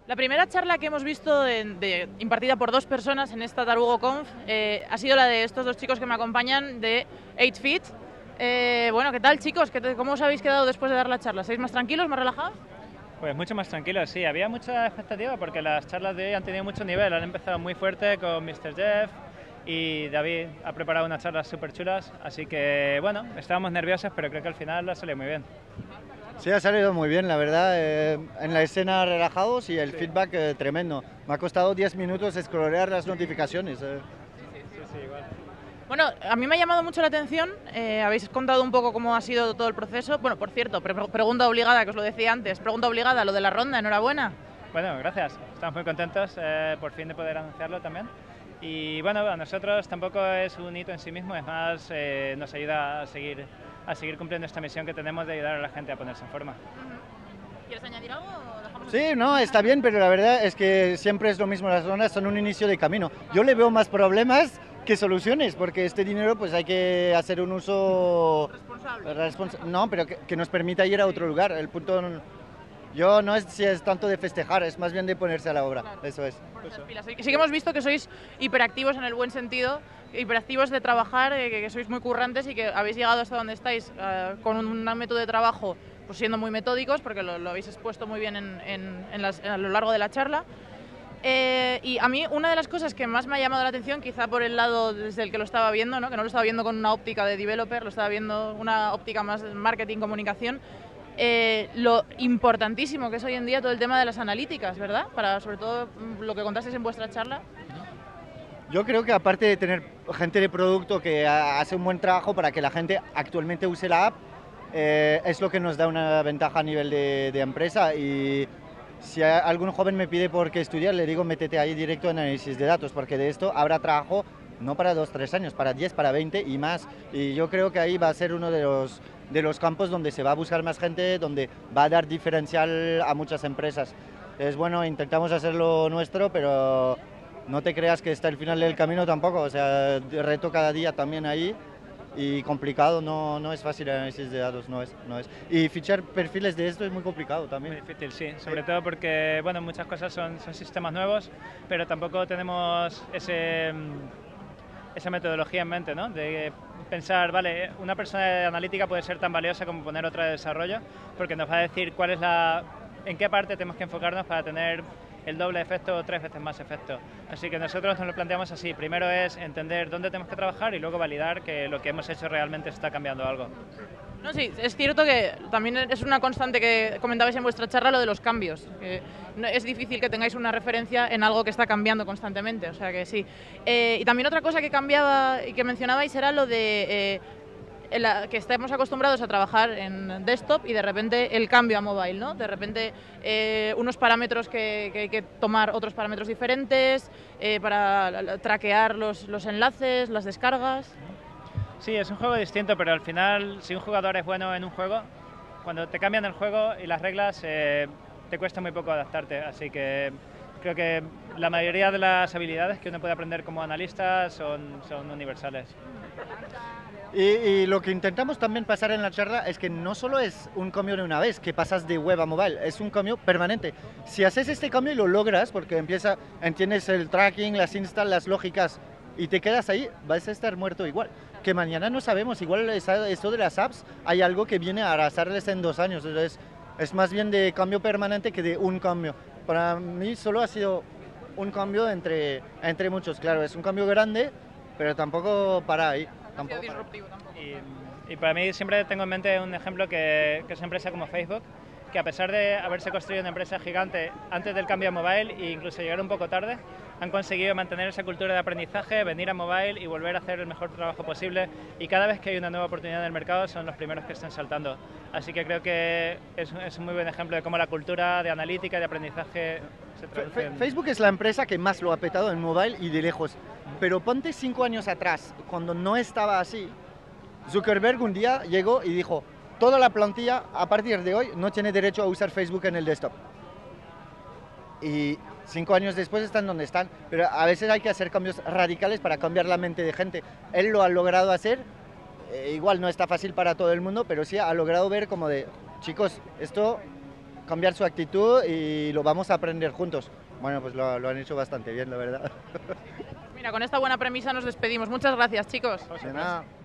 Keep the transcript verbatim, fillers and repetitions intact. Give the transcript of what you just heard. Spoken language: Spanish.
La primera charla que hemos visto de, de, impartida por dos personas en esta TarugoConf eh, ha sido la de estos dos chicos que me acompañan de eight feet. Eh, bueno, ¿qué tal, chicos? ¿Qué, ¿Cómo os habéis quedado después de dar la charla? ¿Estáis más tranquilos, más relajados? Pues mucho más tranquilos, sí. Había mucha expectativa porque las charlas de hoy han tenido mucho nivel. Han empezado muy fuerte con míster Jeff y David ha preparado unas charlas súper chulas. Así que, bueno, estábamos nerviosos, pero creo que al final lo ha salido muy bien. Sí, ha salido muy bien, la verdad. Eh, en la escena relajados y el sí. feedback eh, tremendo. Me ha costado diez minutos scrollear las notificaciones. Eh. Sí, sí, sí, igual. Bueno, a mí me ha llamado mucho la atención, eh, habéis contado un poco cómo ha sido todo el proceso. Bueno, por cierto, pre pregunta obligada, que os lo decía antes, pregunta obligada, lo de la ronda, enhorabuena. Bueno, gracias, estamos muy contentos eh, por fin de poder anunciarlo también. Y bueno, a nosotros tampoco es un hito en sí mismo, es más, eh, nos ayuda a seguir, a seguir cumpliendo esta misión que tenemos de ayudar a la gente a ponerse en forma. Uh-huh. ¿Quieres añadir algo o dejamos? Sí, no, está bien, pero la verdad es que siempre es lo mismo, las rondas son un inicio de camino. Yo le veo más problemas que soluciones, porque este dinero pues hay que hacer un uso responsable. Respons no, pero que, que nos permita ir a otro lugar. El punto, yo no es si es tanto de festejar, es más bien de ponerse a la obra, claro. Eso es. Sí que hemos visto que sois hiperactivos en el buen sentido, hiperactivos de trabajar, eh, que, que sois muy currantes y que habéis llegado hasta donde estáis eh, con un método de trabajo pues siendo muy metódicos, porque lo, lo habéis expuesto muy bien en, en, en las, a lo largo de la charla. Eh, y a mí una de las cosas que más me ha llamado la atención, quizá por el lado desde el que lo estaba viendo, ¿no? Que no lo estaba viendo con una óptica de developer, lo estaba viendo una óptica más de marketing, comunicación, eh, lo importantísimo que es hoy en día todo el tema de las analíticas, ¿verdad? Para sobre todo lo que contasteis en vuestra charla. Yo creo que aparte de tener gente de producto que hace un buen trabajo para que la gente actualmente use la app, eh, es lo que nos da una ventaja a nivel de, de empresa. Y si algún joven me pide por qué estudiar, le digo métete ahí directo en análisis de datos, porque de esto habrá trabajo no para dos, tres años, para diez, para veinte y más. Y yo creo que ahí va a ser uno de los, de los campos donde se va a buscar más gente, donde va a dar diferencial a muchas empresas. Es bueno, intentamos hacerlo nuestro, pero no te creas que está el final del camino tampoco. O sea, reto cada día también ahí. Y complicado, no, no es fácil el análisis de datos, no es, no es. Y fichar perfiles de esto es muy complicado también. Muy difícil, sí, sobre sí. todo porque, bueno, muchas cosas son, son sistemas nuevos, pero tampoco tenemos ese, esa metodología en mente, ¿no? De pensar, vale, una persona de analítica puede ser tan valiosa como poner otra de desarrollo, porque nos va a decir cuál es la, en qué parte tenemos que enfocarnos para tener el doble efecto o tres veces más efecto. Así que nosotros nos lo planteamos así. Primero es entender dónde tenemos que trabajar y luego validar que lo que hemos hecho realmente está cambiando algo. No, sí, es cierto que también es una constante que comentabais en vuestra charla, lo de los cambios. Que es difícil que tengáis una referencia en algo que está cambiando constantemente, o sea que sí. Eh, y también otra cosa que cambiaba y que mencionabais era lo de eh, La, que estamos acostumbrados a trabajar en desktop y de repente el cambio a mobile, ¿no? De repente eh, unos parámetros que, que hay que tomar otros parámetros diferentes eh, para traquear los, los enlaces, las descargas. Sí, es un juego distinto, pero al final si un jugador es bueno en un juego, cuando te cambian el juego y las reglas eh, te cuesta muy poco adaptarte, así que creo que la mayoría de las habilidades que uno puede aprender como analista son, son universales. Y, y lo que intentamos también pasar en la charla es que no solo es un cambio de una vez, que pasas de web a mobile, es un cambio permanente. Si haces este cambio y lo logras, porque empieza, entiendes el tracking, las install, las lógicas, y te quedas ahí, vas a estar muerto igual. Que mañana no sabemos, igual esto de las apps, hay algo que viene a arrasarles en dos años, entonces es más bien de cambio permanente que de un cambio. Para mí solo ha sido un cambio entre, entre muchos, claro, es un cambio grande, pero tampoco para ahí. Tampoco disruptivo, tampoco. Y, y para mí siempre tengo en mente un ejemplo que, que es una empresa como Facebook, que a pesar de haberse construido una empresa gigante antes del cambio a mobile e incluso llegar un poco tarde, han conseguido mantener esa cultura de aprendizaje, venir a mobile y volver a hacer el mejor trabajo posible, y cada vez que hay una nueva oportunidad en el mercado son los primeros que están saltando. Así que creo que es, es un muy buen ejemplo de cómo la cultura de analítica y de aprendizaje se traduce en... Facebook es la empresa que más lo ha petado en mobile y de lejos, pero ponte cinco años atrás, cuando no estaba así, Zuckerberg un día llegó y dijo: toda la plantilla a partir de hoy no tiene derecho a usar Facebook en el desktop. Y cinco años después están donde están, pero a veces hay que hacer cambios radicales para cambiar la mente de gente. Él lo ha logrado hacer, eh, igual no está fácil para todo el mundo, pero sí ha logrado ver como de, chicos, esto cambiar su actitud y lo vamos a aprender juntos. Bueno, pues lo, lo han hecho bastante bien, la verdad. Mira, con esta buena premisa nos despedimos. Muchas gracias, chicos. De nada.